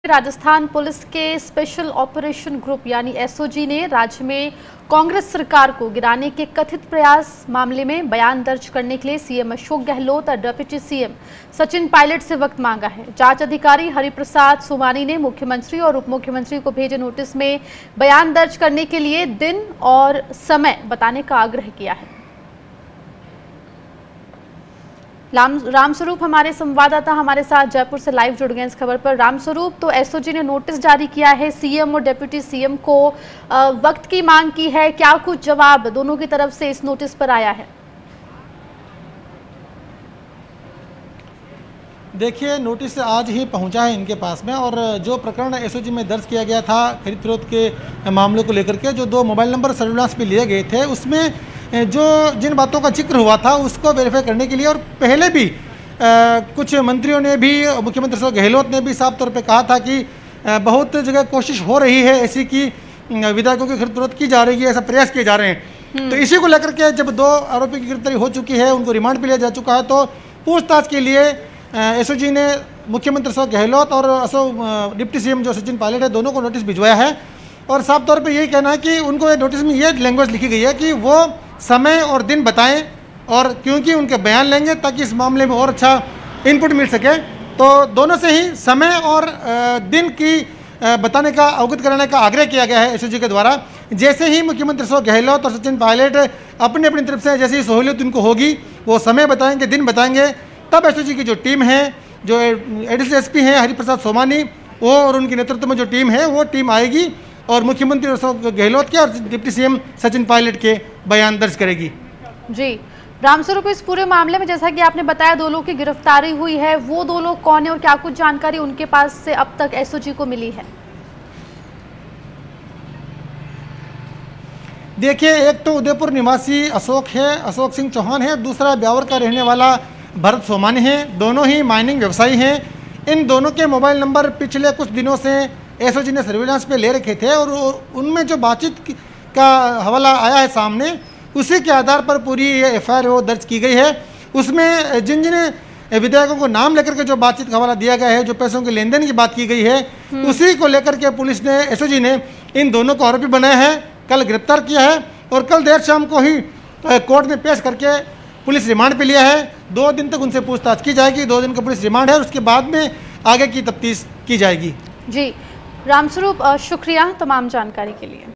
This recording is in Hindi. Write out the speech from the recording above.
राजस्थान पुलिस के स्पेशल ऑपरेशन ग्रुप यानी एसओजी ने राज्य में कांग्रेस सरकार को गिराने के कथित प्रयास मामले में बयान दर्ज करने के लिए सीएम अशोक गहलोत और डिप्टी सीएम सचिन पायलट से वक्त मांगा है। जांच अधिकारी हरिप्रसाद सोमानी ने मुख्यमंत्री और उप मुख्यमंत्री को भेजे नोटिस में बयान दर्ज करने के लिए दिन और समय बताने का आग्रह किया है। रामस्वरूप हमारे संवाददाता हमारे साथ जयपुर से लाइव जुड़ गए इस खबर पर। रामस्वरूप, तो एसओजी ने नोटिस जारी किया है, सीएम और डिप्टी सीएम को वक्त की मांग की है, क्या कुछ जवाब दोनों की तरफ से इस नोटिस पर आया है? देखिए, नोटिस आज ही पहुंचा है इनके पास में, और जो प्रकरण एसओजी में दर्ज किया गया था खरीद फरोख्त के मामलों को लेकर के, जो 2 मोबाइल नंबर सर्विलांस पे लिए गए थे, उसमें जो जिन बातों का जिक्र हुआ था उसको वेरीफाई करने के लिए, और पहले भी कुछ मंत्रियों ने भी, मुख्यमंत्री अशोक गहलोत ने भी साफ तौर पे कहा था कि बहुत जगह कोशिश हो रही है ऐसी कि विधायकों की खरीद फरोख्त की जा रही है, ऐसा प्रयास किए जा रहे हैं। तो इसी को लेकर के जब 2 आरोपी की गिरफ्तारी हो चुकी है, उनको रिमांड पे लिया जा चुका है, तो पूछताछ के लिए एसओजी ने मुख्यमंत्री अशोक गहलोत और डिप्टी सीएम जो सचिन पायलट है, दोनों को नोटिस भिजवाया है। और साफ तौर पे यही कहना है कि उनको ये नोटिस में ये लैंग्वेज लिखी गई है कि वो समय और दिन बताएं, और क्योंकि उनके बयान लेंगे ताकि इस मामले में और अच्छा इनपुट मिल सके, तो दोनों से ही समय और दिन की बताने का, अवगत कराने का आग्रह किया गया है एसओजी के द्वारा। जैसे ही मुख्यमंत्री अशोक गहलोत और सचिन पायलट अपनी अपनी तरफ से जैसी सहूलियत उनको होगी, वो समय बताएंगे, दिन बताएंगे, तब एसओजी की जो टीम है, जो एडिशनल एसपी हैं हरिप्रसाद सोमानी, वो और उनके नेतृत्व में जो टीम है, वो टीम आएगी और मुख्यमंत्री अशोक गहलोत के और डिप्टी सीएम सचिन पायलट के बयान दर्ज करेगी। जी रामस्वरूप, इस पूरे मामले में जैसा कि आपने बताया 2 लोगों की गिरफ्तारी हुई है, वो 2 लोग कौन है और क्या कुछ जानकारी उनके पास से अब तक एसओजी को मिली है? देखिए, एक तो उदयपुर निवासी अशोक सिंह चौहान है, दूसरा ब्यावर का रहने वाला भरत सोमानी है। दोनों ही माइनिंग व्यवसायी हैं। इन दोनों के मोबाइल नंबर पिछले कुछ दिनों से एसओजी ने सर्विलांस पे ले रखे थे, और उनमें जो बातचीत का हवाला आया है सामने, उसी के आधार पर पूरी ये एफआईआर वो दर्ज की गई है। उसमें जिन जिन विधायकों को नाम लेकर के जो बातचीत का हवाला दिया गया है, जो पैसों के लेन देन की बात की गई है, उसी को लेकर के पुलिस ने, एसओजी ने इन दोनों को आरोपी बनाया है, कल गिरफ्तार किया है, और कल देर शाम को ही कोर्ट में पेश करके पुलिस रिमांड पे लिया है। 2 दिन तक उनसे पूछताछ की जाएगी। 2 दिन का पुलिस रिमांड है, और उसके बाद में आगे की तफ्तीश की जाएगी। जी रामस्वरूप, शुक्रिया तमाम जानकारी के लिए।